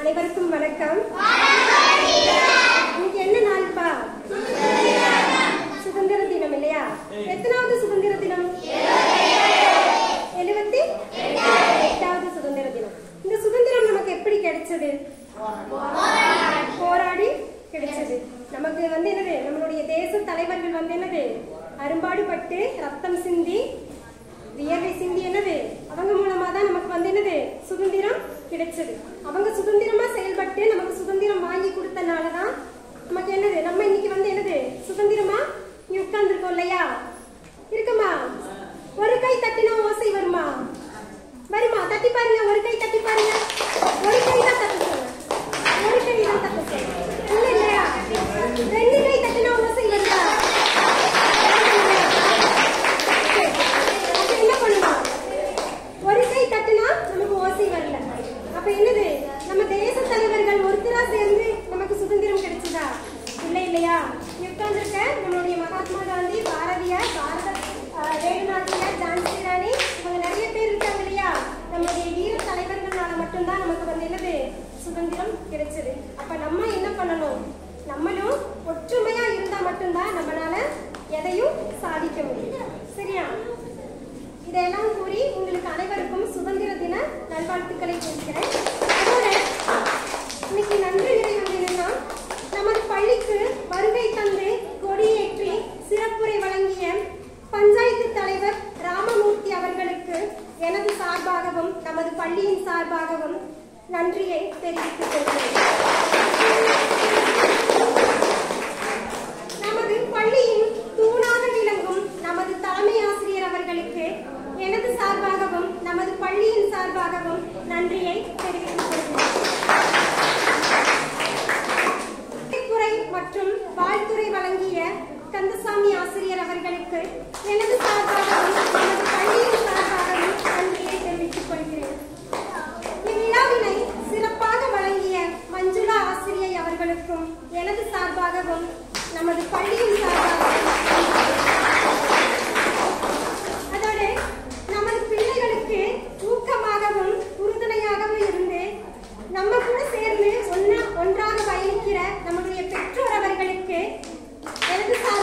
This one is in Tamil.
அனைவருக்கும் வணக்கம். இன்னைக்கு என்ன நாள்பா? சுதந்திர தினம் இல்லையா? எத்தனாவது சுதந்திர தினம்? 78வது சுதந்திர தினம். இந்த சுதந்திரம் நமக்கு எப்படி கிடைச்சது? போராடி கிடைச்சது. நமக்கு என்னது, நம்மளுடைய தேச தலைவர்கள் என்னது, அரும்பாடுபட்டு ரத்தம் சிந்தி வியர்வை சிந்தி என்னது, அவங்க மூலமா தான் நமக்கு என்னது, சுதந்திரம் கிடைச்சது. அவங்க சுதந்திரமா செயல்பட்டு நமக்கு சுதந்திரம் வாங்கி கொடுத்தனாலதான் நமக்கு என்னது, நம்ம இன்னைக்கு என்னது, சுதந்திரமா இங்க உட்கார்ந்துருக்கோம் இல்லையா? இருக்குமா? ஒரு கை தட்டினா ஓசை வருமா? வருமா? தட்டி பாருங்க, ஒரு கை தட்டி பாருங்க. ஒரு கை தான் தட்ட சொல்லுங்க, ஒரு கை தான் தட்ட சொல்லுங்க. இல்ல இல்லையா? ரெண்டு கை தட்டினா ஓசை வருதா? என்ன பண்ணுவோம்? ஒரு கை தட்டினா நமக்கு ஓசை வரல. அப்ப என்னது, நம்ம தேச தலைவர்கள் ஒருத்தரா சேர்ந்து நமக்கு சுதந்திரம் கிடைச்சதா? இல்ல இல்லையா? உட்கார்ந்துருக்க நம்மளுடைய மகாத்மா காந்தி, பாரதியார், வேலுநாச்சியார், ஜான்சி ராணி, இவங்க நிறைய பேர் இருக்காங்க இல்லையா? நம்மளுடைய வீர தலைவர்களால மட்டும்தான் நமக்கு என்னது, சுதந்திரம் கிடைச்சது. அப்ப நம்ம என்ன பண்ணணும்? நம்மளும் ஒற்றுமையா இருந்தா மட்டும்தான் நம்மளால எதையும் சாதிக்க முடியும். சரியா? இதெல்லாம் கூறி உங்களுக்கு அனைவருக்கும் சுதந்திர தின நல்வாழ்த்துக்களை கொடுக்கிறேன். அதோட இன்னைக்கு நன்றி என்னன்னா, நமது பள்ளிக்கு வருகை தந்து கொடியேற்றி சிறப்புரை வழங்கிய பஞ்சாயத்து தலைவர் ராமமூர்த்தி அவர்களுக்கு எனது சார்பாகவும் நமது பள்ளியின் சார்பாகவும் நன்றியை தெரிவித்துக் கொள்கிறேன். நமது பள்ளியின் தூணாக விளங்கும் நமது தலைமை ஆசிரியர் அவர்களுக்கு எனது சார்பாகவும் நமது பள்ளியின் சார்பாகவும் நன்றியை தெரிவித்துக் கொள்கிறேன். மற்றும் வாழ்த்துறை வழங்கிய கந்தசாமி ஆசிரியர் அவர்களுக்கு எனது சார்பாகவும் நமது பள்ளியின் சார்பாகவும் நன்றியை தெரிவித்துக் கொள்கிறேன். இவ்விழாவினை சிறப்பாக வழங்கிய மஞ்சுளா ஆசிரியை அவர்களுக்கும் எனது சார்பாகவும் நமது பள்ளியின் சார்பாகவும், அதோட நமது பிள்ளைகளுக்கு ஊக்கமாகவும் உறுதுணையாகவும் இருந்து நம்ம கூட சேர்ந்து ஒன்றாக பயணிக்கிற நம்முடைய பெற்றோர் அவர்களுக்கு எனது